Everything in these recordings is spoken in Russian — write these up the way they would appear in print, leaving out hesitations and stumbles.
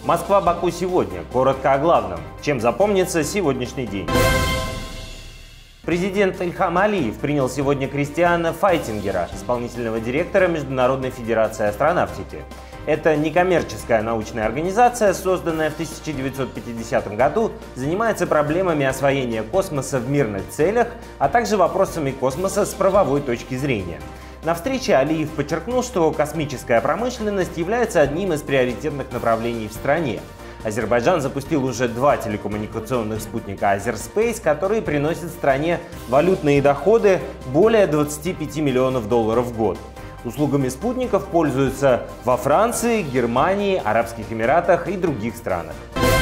Москва-Баку сегодня. Коротко о главном. Чем запомнится сегодняшний день. Президент Ильхам Алиев принял сегодня Кристиана Файтингера, исполнительного директора Международной федерации астронавтики. Это некоммерческая научная организация, созданная в 1950 году, занимается проблемами освоения космоса в мирных целях, а также вопросами космоса с правовой точки зрения. На встрече Алиев подчеркнул, что космическая промышленность является одним из приоритетных направлений в стране. Азербайджан запустил уже 2 телекоммуникационных спутника Азерспейс, которые приносят стране валютные доходы более 25 миллионов долларов в год. Услугами спутников пользуются во Франции, Германии, Арабских Эмиратах и других странах.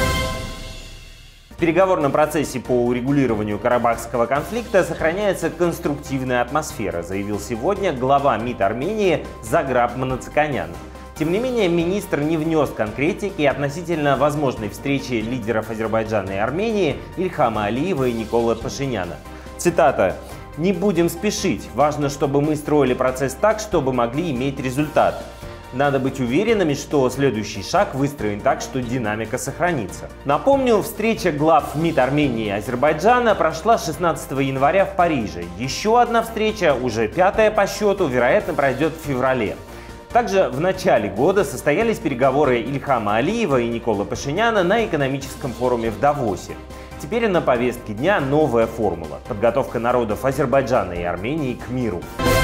В переговорном процессе по урегулированию карабахского конфликта сохраняется конструктивная атмосфера, заявил сегодня глава МИД Армении Заграб Манациканян. Тем не менее, министр не внес конкретики относительно возможной встречи лидеров Азербайджана и Армении Ильхама Алиева и Николы Пашиняна. Цитата: «Не будем спешить. Важно, чтобы мы строили процесс так, чтобы могли иметь результат. Надо быть уверенными, что следующий шаг выстроен так, что динамика сохранится». Напомню, встреча глав МИД Армении и Азербайджана прошла 16 января в Париже. Еще одна встреча, уже 5-я по счету, вероятно, пройдет в феврале. Также в начале года состоялись переговоры Ильхама Алиева и Николы Пашиняна на экономическом форуме в Давосе. Теперь на повестке дня новая формула – подготовка народов Азербайджана и Армении к миру.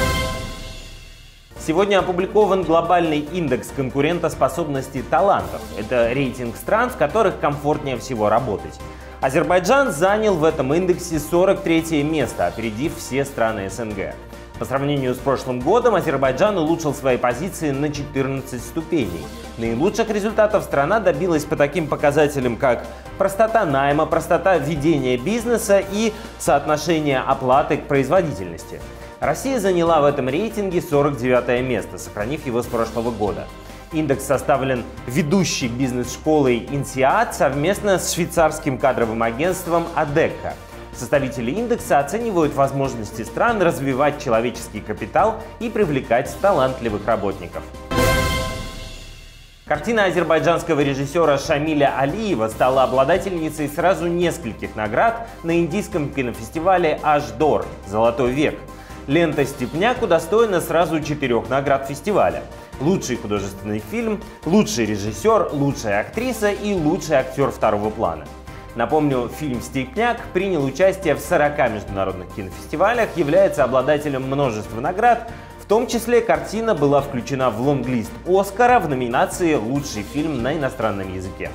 Сегодня опубликован глобальный индекс конкурентоспособности талантов. Это рейтинг стран, в которых комфортнее всего работать. Азербайджан занял в этом индексе 43-е место, опередив все страны СНГ. По сравнению с прошлым годом Азербайджан улучшил свои позиции на 14 ступеней. Наилучших результатов страна добилась по таким показателям, как простота найма, простота ведения бизнеса и соотношение оплаты к производительности. Россия заняла в этом рейтинге 49-е место, сохранив его с прошлого года. Индекс составлен ведущей бизнес-школой INSEAD совместно с швейцарским кадровым агентством ADECO. Составители индекса оценивают возможности стран развивать человеческий капитал и привлекать талантливых работников. Картина азербайджанского режиссера Шамиля Алиева стала обладательницей сразу нескольких наград на индийском кинофестивале «Ашдор» «Золотой век». Лента «Степняк» удостоена сразу 4 наград фестиваля: лучший художественный фильм, лучший режиссер, лучшая актриса и лучший актер второго плана. Напомню, фильм «Степняк» принял участие в 40 международных кинофестивалях, является обладателем множества наград, в том числе картина была включена в лонглист «Оскара» в номинации «Лучший фильм на иностранном языке».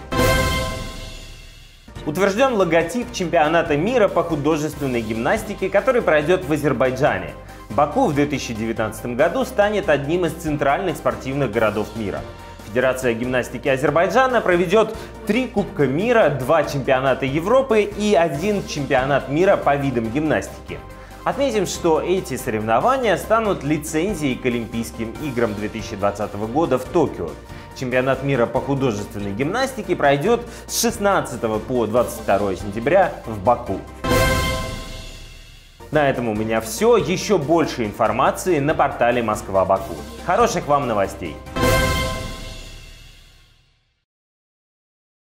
Утвержден логотип чемпионата мира по художественной гимнастике, который пройдет в Азербайджане. Баку в 2019 году станет одним из центральных спортивных городов мира. Федерация гимнастики Азербайджана проведет 3 Кубка мира, 2 чемпионата Европы и 1 чемпионат мира по видам гимнастики. Отметим, что эти соревнования станут лицензией к Олимпийским играм 2020 года в Токио. Чемпионат мира по художественной гимнастике пройдет с 16 по 22 сентября в Баку. На этом у меня все. Еще больше информации на портале Москва-Баку. Хороших вам новостей!